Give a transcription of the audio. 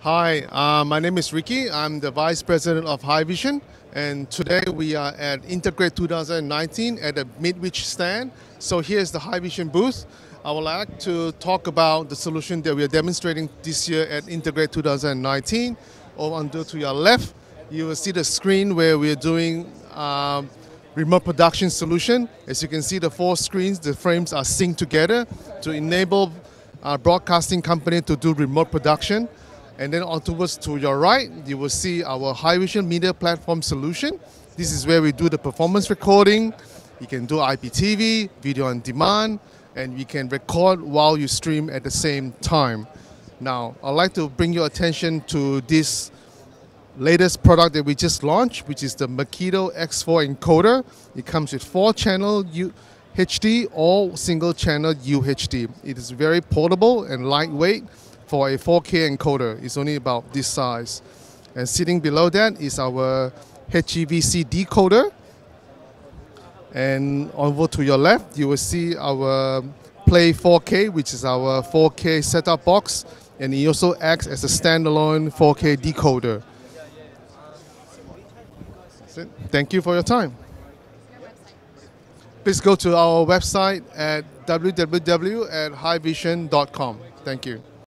Hi, my name is Ricky. I'm the Vice President of Haivision, and today we are at Integrate 2019 at the Midwich stand. So here's the Haivision booth. I would like to talk about the solution that we are demonstrating this year at Integrate 2019. Over to your left, you will see the screen where we're doing remote production solution. As you can see, the 4 screens, the frames are synced together to enable our broadcasting company to do remote production. And then onwards to your right, you will see our Haivision Media Platform solution. This is where we do the performance recording. You can do IPTV, video on demand, and you can record while you stream at the same time. Now, I'd like to bring your attention to this latest product that we just launched, which is the Makito X4 encoder. It comes with 4-channel UHD or single-channel UHD. It is very portable and lightweight. For a 4K encoder, it's only about this size. And sitting below that is our HEVC decoder. And over to your left, you will see our Play 4K, which is our 4K setup box. And it also acts as a standalone 4K decoder. That's it. Thank you for your time. Please go to our website at www.haivision.com. Thank you.